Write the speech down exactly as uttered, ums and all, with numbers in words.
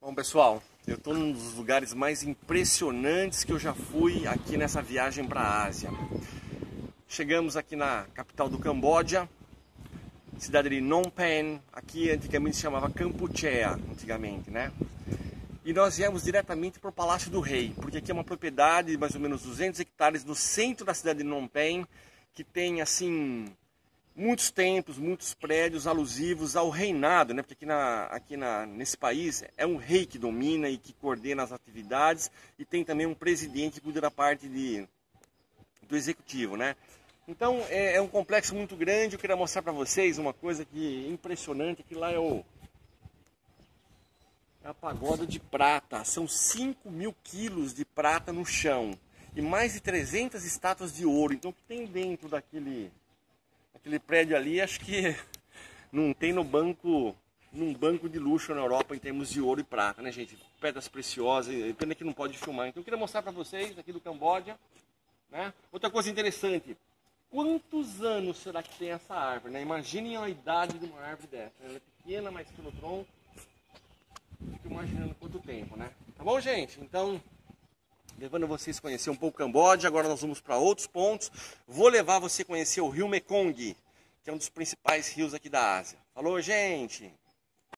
Bom, pessoal, eu estou num dos lugares mais impressionantes que eu já fui aqui nessa viagem para a Ásia. Chegamos aqui na capital do Camboja, cidade de Phnom Penh. Aqui antigamente se chamava Kampuchea, antigamente, né? E nós viemos diretamente para o Palácio do Rei, porque aqui é uma propriedade de mais ou menos duzentos hectares no centro da cidade de Phnom Penh, que tem, assim, muitos templos, muitos prédios alusivos ao reinado, né? Porque aqui, na, aqui na, nesse país é um rei que domina e que coordena as atividades, e tem também um presidente que cuida da parte de, do executivo, né? Então é, é um complexo muito grande. Eu queria mostrar para vocês uma coisa que é impressionante, que lá é o é a pagoda de prata. São cinco mil quilos de prata no chão e mais de trezentas estátuas de ouro. Então o que tem dentro daquele Aquele prédio ali, acho que não tem no banco, num banco de luxo na Europa em termos de ouro e prata, né, gente? Pedras preciosas, pena que não pode filmar. Então eu queria mostrar para vocês aqui do Camboja, né? Outra coisa interessante, quantos anos será que tem essa árvore, né? Imaginem a idade de uma árvore dessa. Ela é pequena, mas pelo tronco, fico imaginando quanto tempo, né? Tá bom, gente? Então, levando vocês a conhecer um pouco o Camboja, agora nós vamos para outros pontos. Vou levar você a conhecer o rio Mekong, que é um dos principais rios aqui da Ásia. Falou, gente!